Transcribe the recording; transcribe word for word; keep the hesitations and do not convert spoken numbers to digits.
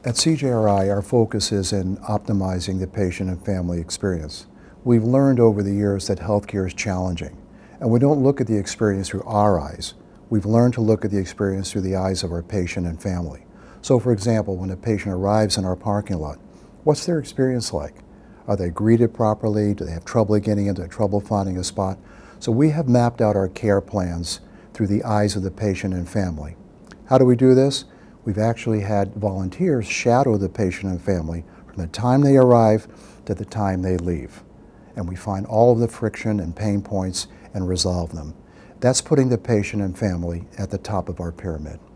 At C J R I, our focus is in optimizing the patient and family experience. We've learned over the years that healthcare is challenging, and we don't look at the experience through our eyes. We've learned to look at the experience through the eyes of our patient and family. So, for example, when a patient arrives in our parking lot, what's their experience like? Are they greeted properly? Do they have trouble getting in? Do they have trouble finding a spot? So we have mapped out our care plans through the eyes of the patient and family. How do we do this? We've actually had volunteers shadow the patient and family from the time they arrive to the time they leave. And we find all of the friction and pain points and resolve them. That's putting the patient and family at the top of our pyramid.